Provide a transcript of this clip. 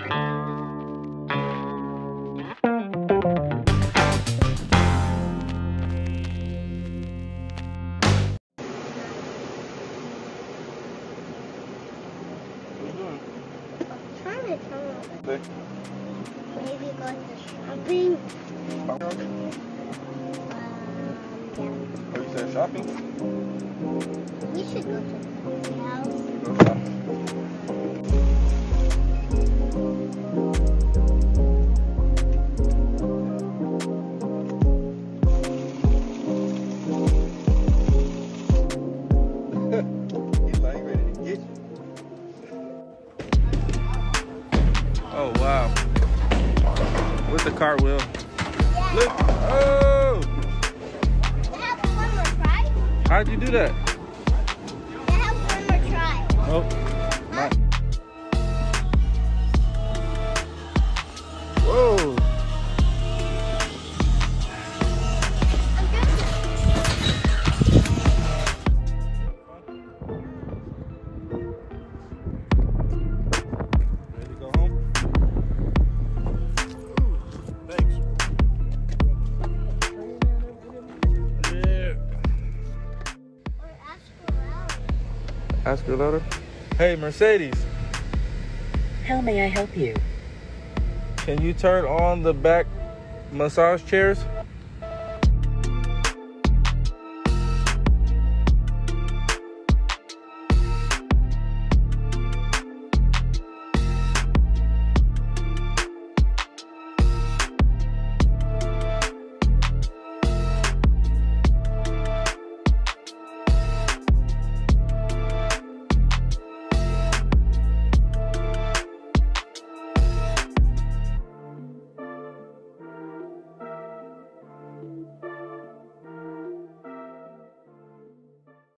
Maybe go to shopping. Oh, you said shopping? We should go to the house. Go shopping. He's like ready to get you. Oh wow. With the cartwheel. Yeah. Look. Oh! They have one more try? How'd you do that? They have one more try. Oh. Not. Whoa. Ready to go home? Thanks. Yeah. Or ask for help. Ask her louder. Hey, Mercedes, How may I help you? can you turn on the back massage chairs?